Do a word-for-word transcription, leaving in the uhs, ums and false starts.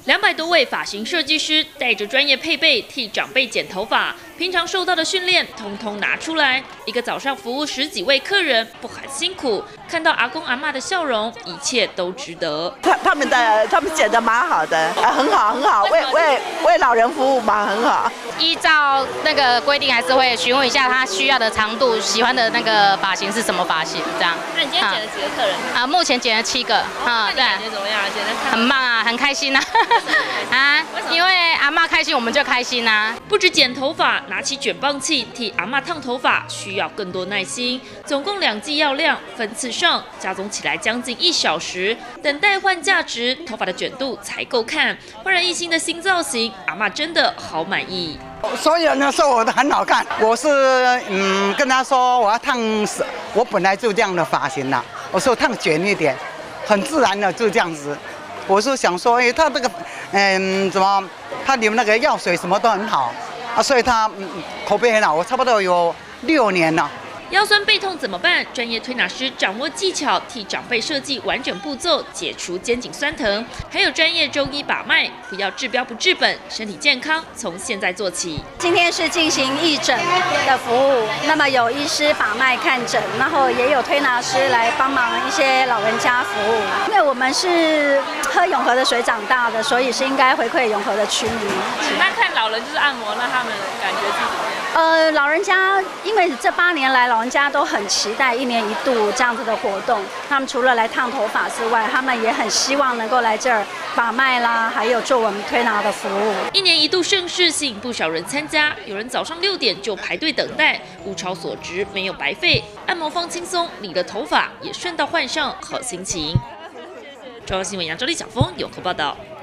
两百多位发型设计师带着专业配备替长辈剪头发，平常受到的训练通通拿出来。一个早上服务十几位客人，不喊辛苦，看到阿公阿嬷的笑容，一切都值得。 他他们的他们剪得蛮好的，啊，很好很好，为为为老人服务嘛，很好。 依照那个规定，还是会询问一下他需要的长度、喜欢的那个发型是什么发型，这样。 那你今天剪了几个客人？ 啊，目前剪了七个。啊， 对。感觉怎么样？剪得很棒啊，很开心啊。啊，因为阿嬷开心，我们就开心啊。 不止剪头发，拿起卷棒器替阿嬷烫头发需要更多耐心。总共两剂药量，分次上，加总起来将近一小时，等待换价值，头发的卷度才够看。焕然一新的新造型，阿嬷真的好满意。 所有人都说我的很好看，我是嗯跟他说我要烫，我本来就这样的发型啦，我说烫卷一点，很自然的就这样子。我是想说，哎，他这个，嗯，怎么，他里面那个药水什么都很好啊，所以他嗯口碑很好。我差不多有六年了。 腰酸背痛怎么办？专业推拿师掌握技巧，替长辈设计完整步骤，解除肩颈酸疼。还有专业中医把脉，不要治标不治本，身体健康从现在做起。 今天是进行义诊的服务，那么有医师把脉看诊，然后也有推拿师来帮忙一些老人家服务。因为我们是喝永和的水长大的，所以是应该回馈永和的区民。 那看老人就是按摩，那他们感觉是怎么样？ 呃，老人家因为这八年来，老人家都很期待一年一度这样子的活动。他们除了来烫头发之外，他们也很希望能够来这儿把脉啦，还有做我们推拿的服务。 一年一度盛事吸引不少人参加，有人早上六点就排队等待，物超所值，没有白费。按摩放轻松，理了头发也顺道换上好心情。中央新闻杨周丽、小峰有口报道。